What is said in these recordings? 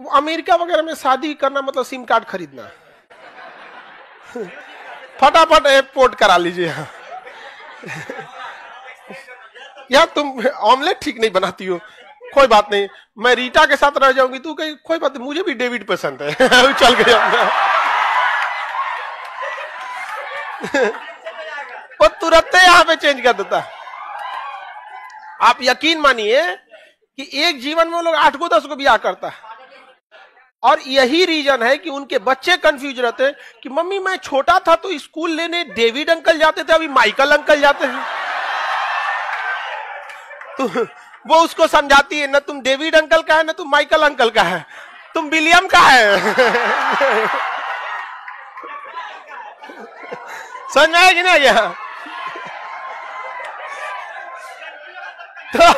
America वगैरह में शादी करना मतलब सिम कार्ड खरीदना। फटाफट ऐप पोर्ट करा लीजिए। यार तुम ऑमलेट ठीक नहीं बनाती हो, कोई बात नहीं, मैं रीटा के साथ रह जाऊंगी। तू कहीं कोई बात नहीं, मुझे भी डेविड पसंद है। चल गया। वो तुरंत यहाँ पे चेंज कर देता। आप यकीन मानिए कि एक जीवन में वो लोग 8 को 10 को ब्याह करता है, और यही रीजन है कि उनके बच्चे कंफ्यूज रहते हैं कि मम्मी मैं छोटा था तो स्कूल लेने डेविड अंकल जाते थे, अभी माइकल अंकल जाते हैं। तो वो उसको समझाती है, ना तुम डेविड अंकल का है ना तुम माइकल अंकल का है, तुम विलियम का है। समझ में आया कि नहीं? यहां तो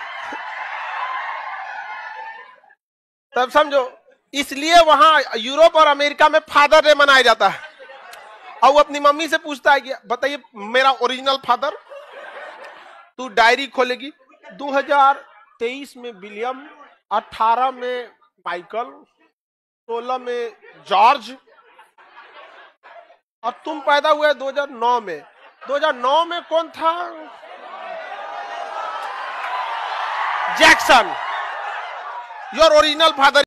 तब समझो, इसलिए वहां यूरोप और अमेरिका में फादर डे मनाया जाता है। और वो अपनी मम्मी से पूछता है कि बताइए मेरा ओरिजिनल फादर। तू डायरी खोलेगी, 2023 में विलियम, 18 में माइकल, 16 में जॉर्ज, और तुम पैदा हुए 2009 में। 2009 में कौन था? जैक्सन। Your original father